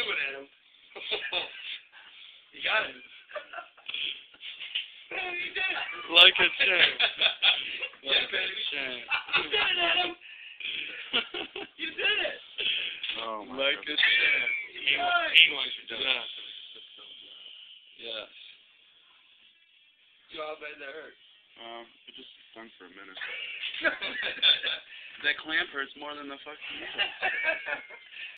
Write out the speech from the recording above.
it, Adam. You got it. You did it. Like a champ. Yeah, baby. You did it, Adam. You did it. Oh my Like God. a champ. English, you did it. Yes. Yes. You all bad that hurt. It just stung for a minute. That clamp hurts more than the fucking needle.